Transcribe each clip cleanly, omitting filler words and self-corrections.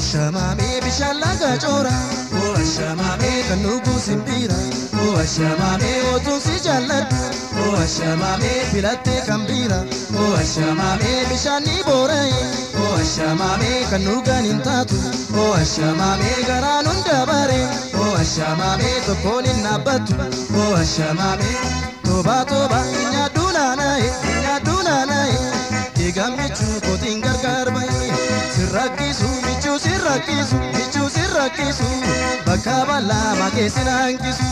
Shamame bishala gachora, Shamame kanugu simbira, Shamame otusi jalat, Shamame pilate kambira, Shamame bishani borai, Shamame kanuga nintatu, Shamame garanunda bare, Shamame tokoni nabatu, Shamame toba toba nyaduna nai, Igamichu koting garbai, sirakisu michu sirakisu, bakabala makesinangisu.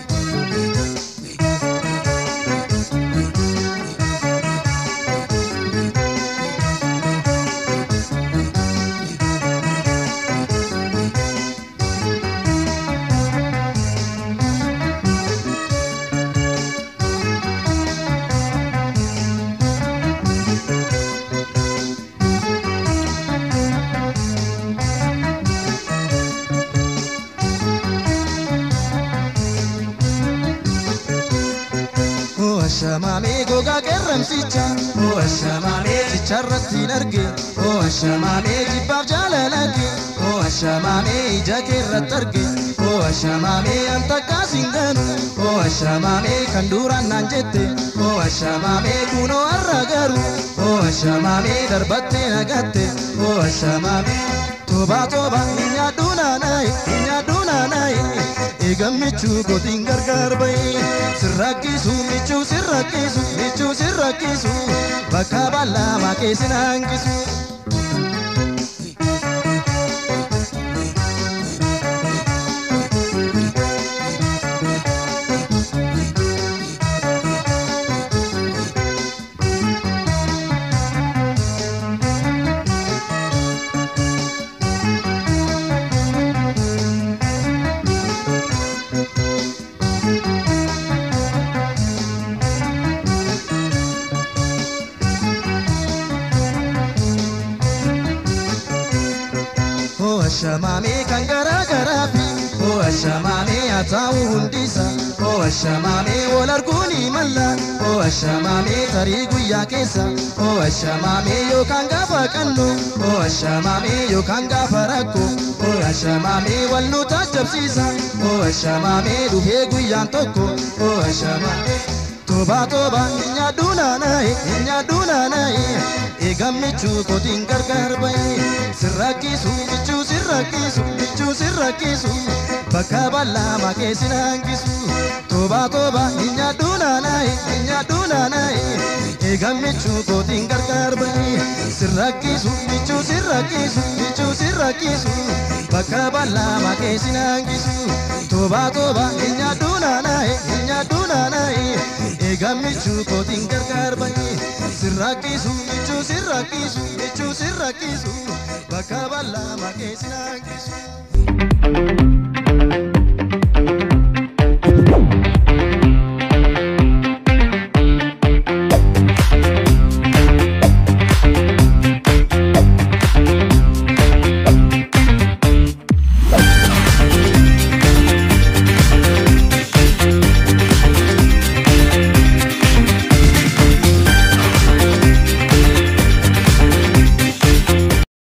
Shamame goga geram sicha, Shamame chicharrati narge, Shamame jibab jalalage, Shamame jagerrat targe, Shamame anta kasinganu, Shamame kandura nanjete, Shamame kuno arragaru, Shamame darbatte nagatte, Shamame toba toba nyaduna nai, Igamichu koting garbai, sirakisu michu sirakisu, bakabala makesinangisu. Shamame kangara garafi, Shamame atau hundisa, Shamame walarguni malla, Shamame tarigu ya kesa, Shamame yo kangafa kanu, Shamame yo kangafa rako, Shamame walnu tajabsisa, Shamame duhegu ya toko, Shamame toba toba nyaduna nai, Igamichu koting garbai, sirakisu michu sirakisu, bakabala makesinangisu. Toba toba nyaduna nai, Igamichu koting garbai, sirakisu michu sirakisu, bakabala makesinangisu. Toba toba nyaduna nai, Igamichu koting garbai, sirakisu michu sirakisu, bakabala makesinangisu.